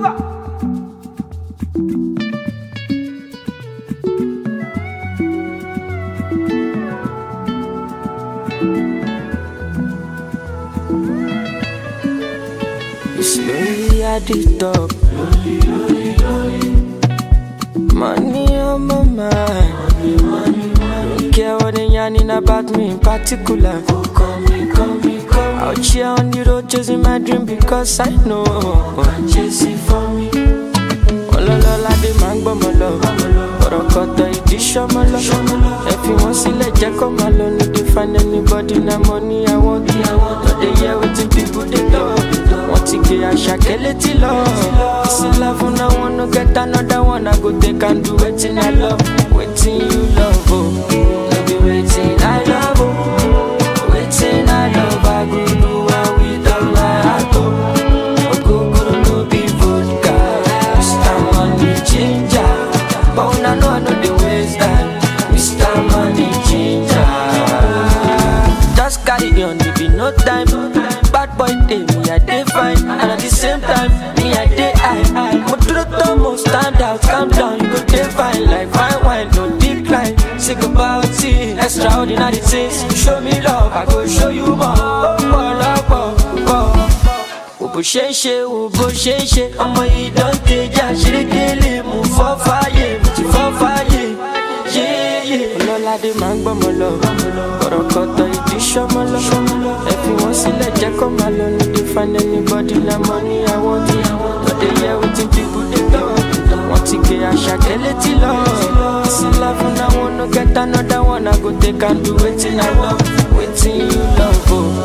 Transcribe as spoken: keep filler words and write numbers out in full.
Slowly at the top, money on my mind. Don't care what they yarning about me in particular. Call me, call me, call me. Out here on the road chasing my dream because I know I'm chasing for me. Ololola de mango my love, Orokoto edition my love. If you want to let Jack come alone, you can find anybody na money I want. But they hear what the people they love. Want to get a shakeleti love. This is love and I wanna get another one. I go take and do waiting I love, waiting you love. Oh, no be waiting I love. Oh, waiting I love. I go do and with all my heart. Oh, go go no be vodka. Mister Money Changer, but when I know I know the waste time. Mister Money Changer, just carry on, there be no time. Bad boy day, me I day fine, and at the same time, me I day high. But to the top, stand out, calm down, you go day fine. Like fine wine, no decline. Sick about it, extraordinary things. Show me love, I go show you more. Oh, oh, oh, oh. Ubo sheshe, ubo sheshe, I'ma eat don't take ya. She dey move for fire, move for fire. Yeah, yeah. Lola de mango my love, Orokoto edition my love. If you want to let Jack come alone, you can find anybody na money I want. But they hear what the people they love. Want to get a shakeleti love. This is love and I wanna get another one. I go take and do waiting I love, waiting you love. Oh.